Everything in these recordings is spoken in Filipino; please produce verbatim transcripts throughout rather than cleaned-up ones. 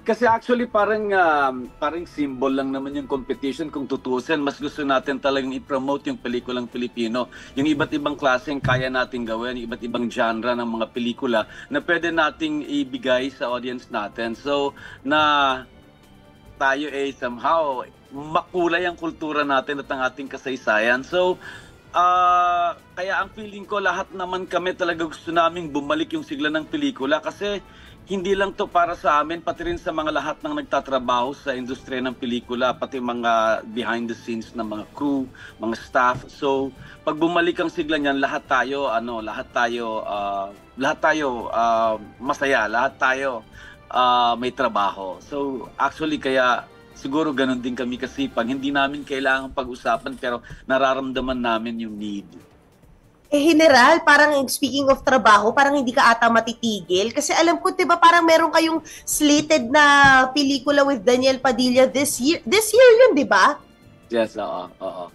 Kasi actually parang um, parang symbol lang naman yung competition kung tutusin. Mas gusto natin talagang i-promote yung pelikulang Pilipino. Yung iba't ibang klaseng kaya nating gawin, yung iba't ibang genre ng mga pelikula na pwede nating ibigay sa audience natin. So, na tayo ay somehow makulay ang kultura natin at ang ating kasaysayan. So, ah kaya ang feeling ko lahat naman kami talaga gusto naming bumalik yung sigla ng pelikula kasi hindi lang to para sa amin, pati rin sa mga lahat ng nagtatrabaho sa industriya ng pelikula, pati mga behind the scenes ng mga crew, mga staff. So, pag bumalik ang sigla niyan, lahat tayo, ano, lahat tayo, uh, lahat tayo uh, masaya, lahat tayo uh, may trabaho. So, actually, kaya siguro ganun din kami kasipag. Hindi namin kailangan pag-usapan, pero nararamdaman namin yung need. Eh, General, parang speaking of trabaho, parang hindi ka ata matitigil. Kasi alam ko, diba, parang meron kayong slated na pelikula with Daniel Padilla this year. This year yun, di ba? Yes, oo, oo.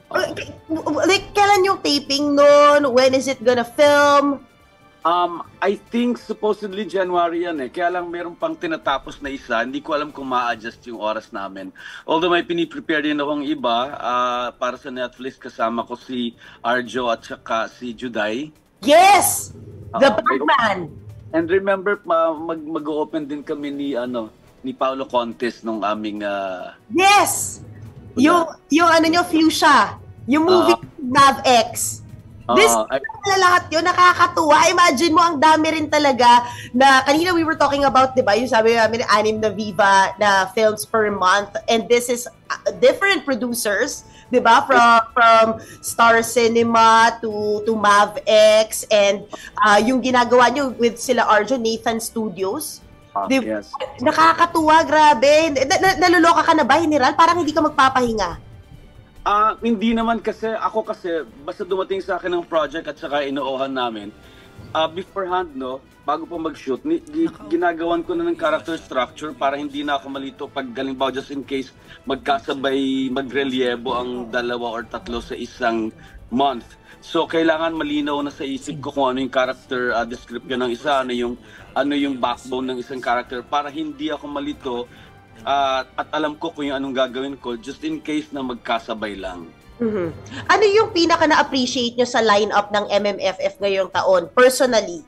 Like, kailan yung taping nun? When is it gonna film? Um, I think supposedly January yan eh. Kaya lang meron pang tinatapos na isa. Hindi ko alam kung ma-adjust yung oras namin. Although may piniprepare din akong iba uh, para sa Netflix. Kasama ko si Arjo at saka si Juday. Yes! The uh, Batman! And remember, mag- mag-open din kami ni, ano, ni Paolo Contes nung aming... Uh, yes! Yung, yung ano nyo, Fuchsia. Yung movie uh, MavX. This, uh, I, lahat yun, nakakatuwa. Imagine mo, ang dami rin talaga na, kanina we were talking about, di ba, yung sabi namin, anim na Viva na films per month, and this is uh, different producers, di ba, from, from Star Cinema to, to MavX, and uh, yung ginagawa nyo with sila Arjo, Nathan Studios. Uh, di, yes. Nakakatuwa, grabe. Na, na, naluloka ka na ba, General? Parang hindi ka magpapahinga. Ah, uh, hindi naman kasi ako kasi basta dumating sa akin ng project at saka inuohan namin. Ah, uh, beforehand no, bago pa mag-shoot, ni, gi, ginagawan ko na ng character structure para hindi na ako malito pag galimbawa just in case magkasabay magrelyebo ang dalawa or tatlo sa isang month. So kailangan malinaw na sa isip ko kung ano yung character uh, description ng isa, ano yung ano yung backbone ng isang character para hindi ako malito. Uh, at alam ko kung yung anong gagawin ko just in case na magkasabay lang. Mm-hmm. Ano yung pinaka na-appreciate nyo sa lineup ng M M F F ngayong taon, personally?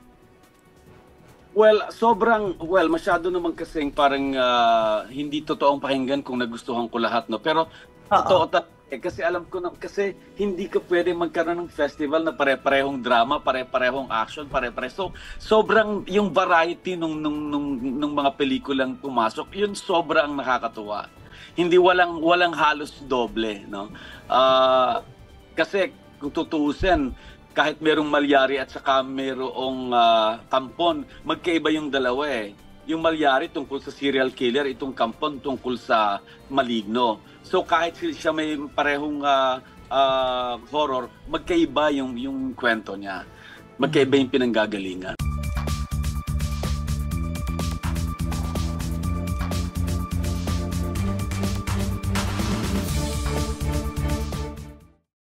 Well, sobrang, well, masyado naman kasing parang uh, hindi totoong pakinggan kung nagustuhan ko lahat, no? Pero, totoo, eh, kasi alam ko na, kasi hindi ka pwede magkaroon ng festival na pare-parehong drama, pare-parehong action, pare-pareho. So, sobrang, yung variety nung, nung, nung, nung mga pelikulang pumasok, yun sobrang nakakatuwa. Hindi walang, walang halos doble, no? Uh, kasi, kung tutuusin, kahit merong Malyari at saka merong uh, Kampon, magkaiba yung dalawa eh. Yung Malyari tungkol sa serial killer, itong Kampon tungkol sa maligno. So kahit siya may parehong uh, uh, horror, magkaiba yung, yung kwento niya. Magkaiba yung pinanggagalingan.